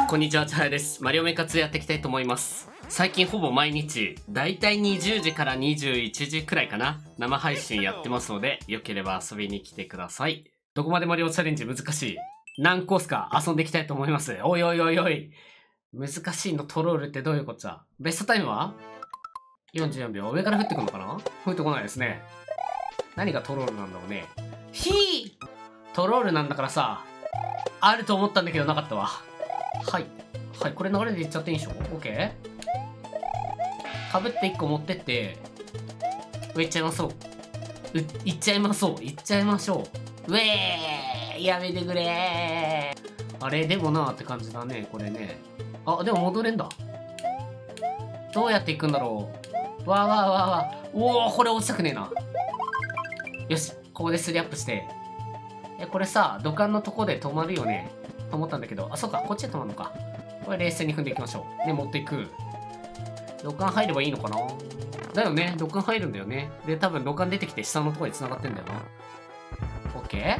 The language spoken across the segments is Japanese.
こんにちは、ちはやです。マリオメカツやっていきたいと思います。最近ほぼ毎日、だいたい20時から21時くらいかな、生配信やってますので、よければ遊びに来てください。どこまでマリオチャレンジ難しい？何コースか遊んでいきたいと思います。おいおいおいおい。難しいのトロールってどういうこっちゃ？ベストタイムは ?44 秒。上から降ってくるのかな？降ってこないですね。何がトロールなんだろうね。トロールなんだからさ、あると思ったんだけどなかったわ。はい。はい、これ流れでいっちゃっていいんでしょ？ OK？ かぶって1個持ってって、上行っちゃいましょう。行っちゃいましょう。行っちゃいましょう。うえーやめてくれー。あれでもなーって感じだね、これね。あ、でも戻れんだ。どうやって行くんだろう。わーわーわーわー。おー、これ落ちたくねえな。よし、ここでスリーアップして。これさ、土管のとこで止まるよね。と思ったんだけど、あ、そうか、こっちで止まるのか。これ冷静に踏んでいきましょう。で、持っていく。土管入ればいいのかな？だよね、土管入るんだよね。で、多分土管出てきて下のところに繋がってんだよな。オッケー？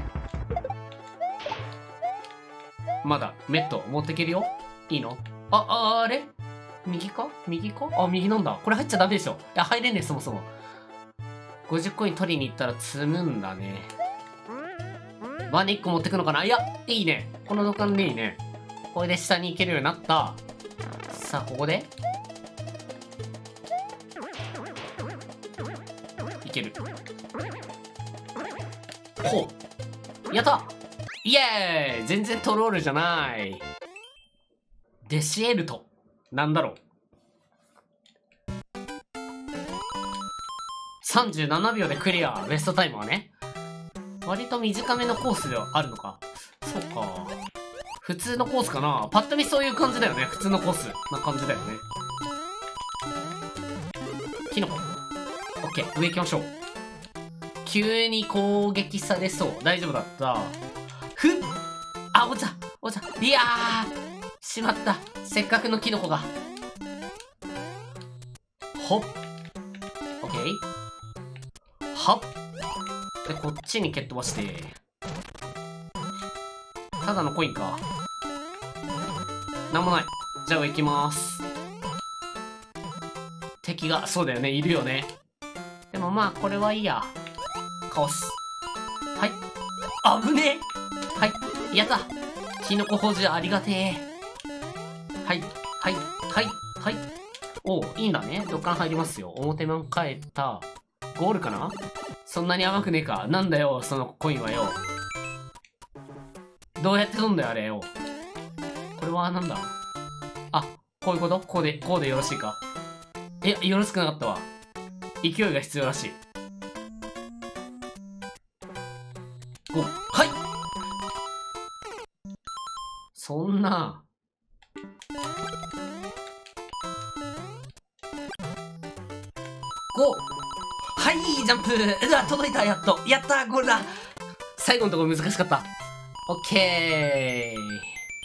まだ、メット持っていけるよ。いいの？あれ？右か？右か？あ、右なんだ。これ入っちゃダメでしょ。いや、入れねえ、そもそも。50コイン取りに行ったら積むんだね。バネ1個持ってくのかな？いや、いいね。この土管でいいね。これで下に行けるようになった。さあ、ここでいける。ほう。やった！イエーイ！全然トロールじゃない。デシエルト。なんだろう。37秒でクリア。ベストタイムはね。割と短めのコースではあるのか。そうか。普通のコースかな。パッと見そういう感じだよね。普通のコースな感じだよね。キノコ。オッケー。上行きましょう。急に攻撃されそう。大丈夫だった。ふっ！あ、お茶いやー！しまった。せっかくのキノコが。ほっ。オッケー。はっ。で、こっちに蹴っ飛ばして。ただのコインか。なんもない。じゃあ行きます。敵が、そうだよね、いるよね。でもまあ、これはいいや。かわす。はい。危ねえ！はい。やった！キノコ補充ありがてえ。はい。はい。はい。はい。おう、いいんだね。土管入りますよ。表面変えた。ゴールかな？そんなに甘くねえか。なんだよ、そのコインはよ。どうやって取んだよ、あれよ。これはなんだ？あ、こういうこと？こうでよろしいか？よろしくなかったわ。勢いが必要らしい。はい！そんな。はい、ジャンプ！うわ、届いた、やっと。やった、ゴールだ！最後のところ難しかった。オッケー。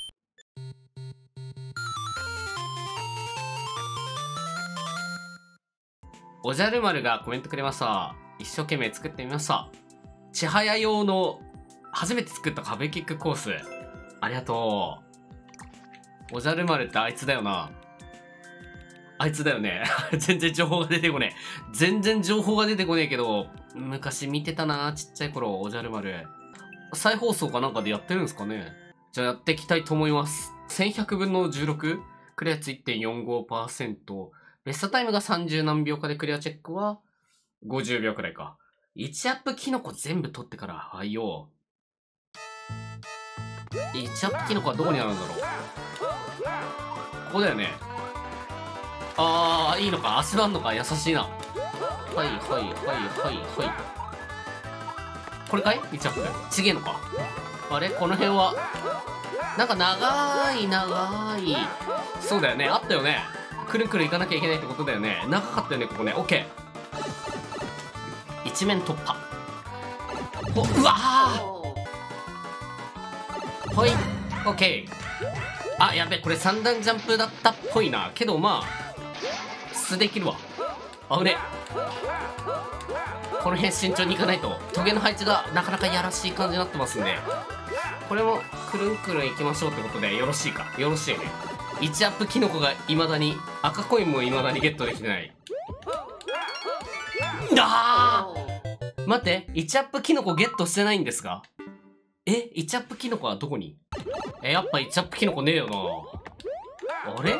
おじゃる丸がコメントくれました。一生懸命作ってみました。ちはや用の初めて作った壁キックコース。ありがとう。おじゃる丸ってあいつだよな。あいつだよね。全然情報が出てこねえ。全然情報が出てこねえけど、昔見てたな、ちっちゃい頃、おじゃる丸。再放送かなんかでやってるんですかね。じゃあやっていきたいと思います。1100分の 16？ クリア値 1.45%。ベストタイムが30何秒かでクリアチェックは50秒くらいか。1アップキノコ全部取ってから、はいよ。1アップキノコはどこにあるんだろう。ここだよね。いいのか、足場あんのか、優しいな。はい。これかい ?1 アップ。ちげえのか。あれこの辺は。なんか長い。そうだよね。あったよね。くるくる行かなきゃいけないってことだよね。長かったよね、ここね。オッケー。一面突破。うわー！ほい。オッケー。あ、やべ、これ3段ジャンプだったっぽいな。けどまあ、素できるわ。危ね。この辺慎重にいかないと。トゲの配置がなかなかやらしい感じになってますんで。 これもくるんくるんいきましょうってことでよろしいか。よろしいね。1アップキノコが未だに、赤コインも未だにゲットできてない。待って、1アップキノコゲットしてないんですか？1アップキノコはどこに？やっぱ1アップキノコねえよな。あれ？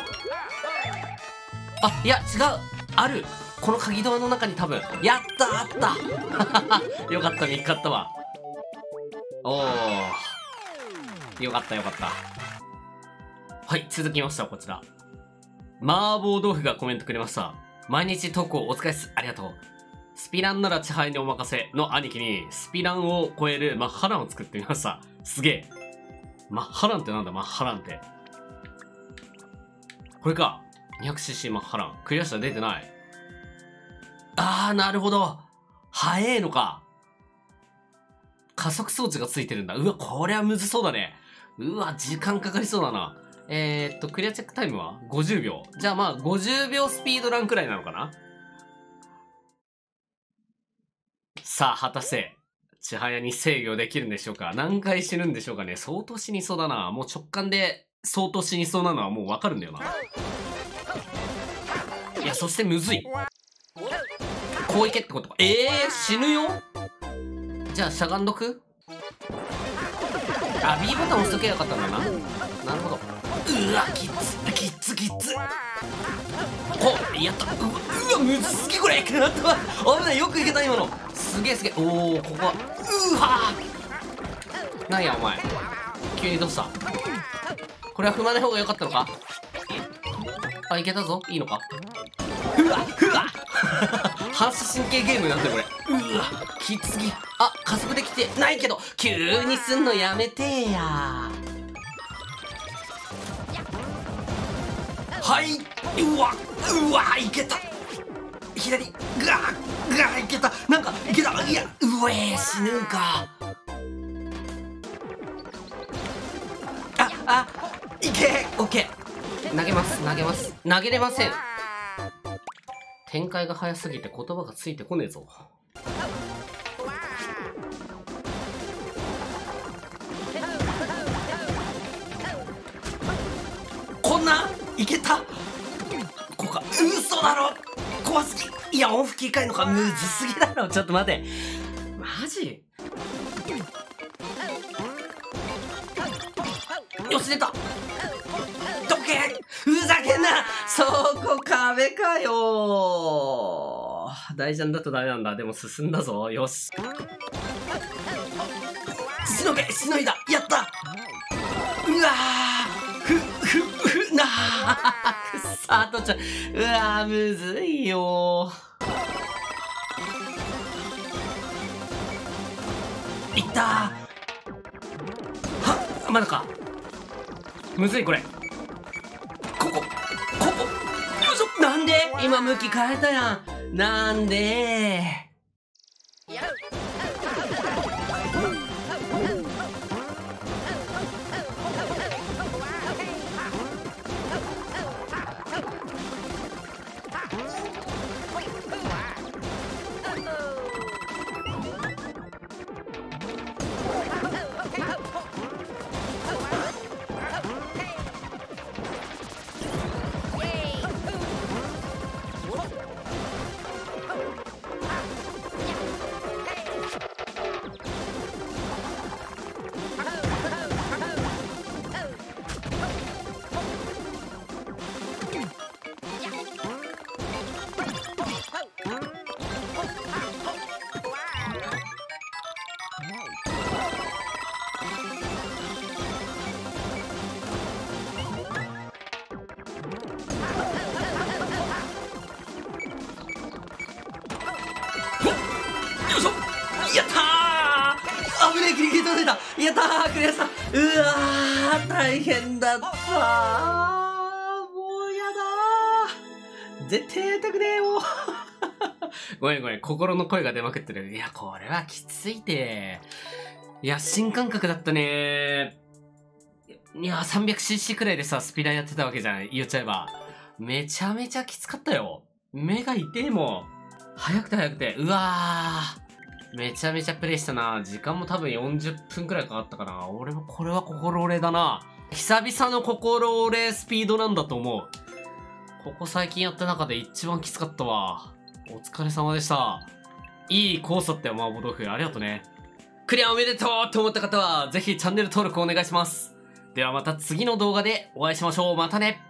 いや、違う。ある。この鍵ドアの中に多分。やったあったよかった、見つかったわ。おー。よかったよかった。はい、続きました、こちら。麻婆豆腐がコメントくれました。毎日投稿お疲れっす。ありがとう。スピランなら支配にお任せの兄貴に、スピランを超えるマッハランを作ってみました。すげえ。マッハランってなんだ、マッハランって。これか。200cc マッハラン。クリアしたら出てない。なるほど。速えのか。加速装置がついてるんだ。うわ、これはむずそうだね。うわ、時間かかりそうだな。クリアチェックタイムは ?50 秒。じゃあまあ、50秒スピードランくらいなのかな。さあ、果たして、千早に制御できるんでしょうか？何回死ぬんでしょうかね？相当死にそうだな。もう直感で相当死にそうなのはもうわかるんだよな。いや、そしてむずい。こういけってことか。死ぬよ？じゃあ、しゃがんどく？B ボタン押しとけばよかったんだな。なるほど。うわ、きっつ、きっつ、きっつ。やった。うわ、むずすぎこれ。危ない、よくいけた、今の。すげえすげえ。おお、ここは。なんや、お前。急にどうした？これは踏まない方がよかったのか？いけたぞ。いいのか？反射神経ゲームなんだよ、これ。きつすぎ。加速できてないけど、急にすんのやめてや。はい。うわ、いけた。左。いけた。なんか、いけた。いや、死ぬんか。いけ。オッケー。投げます。投げれません。展開が早すぎて言葉がついてこねえぞ。こんないけた。ここか。嘘だろ。怖すぎ。いや、音吹き替えのかむずすぎだろ。ちょっと待て。マジ？よし、出た。時計。ふざけんな。そこ壁かよ。大事なんだとダメなんだ。でも進んだぞ。よし。しのいだ。やった。うわくっさーとちゃん。むずいよ。いったー。まだか。むずいこれ。ここ。よいしょ。なんで今向き変えたやん。なんでやったー。危ねえ、ギリギリ取れた。やったー、クリアした。大変だったー。もうやだー。絶対やりたくねえもう。ごめん、心の声が出まくってる。いや、これはきついて。いや、新感覚だったねー。いや、300cc くらいでさ、スピラーやってたわけじゃん。言っちゃえば。めちゃめちゃきつかったよ。目が痛えもん。早くて。うわー。 めちゃめちゃプレイしたな。時間も多分40分くらいかかったかな。俺もこれは心折れだな。久々の心折れスピードなんだと思う。ここ最近やった中で一番きつかったわ。お疲れ様でした。いいコースだったよ、麻婆豆腐。ありがとね。クリアおめでとうって思った方は、ぜひチャンネル登録お願いします。ではまた次の動画でお会いしましょう。またね。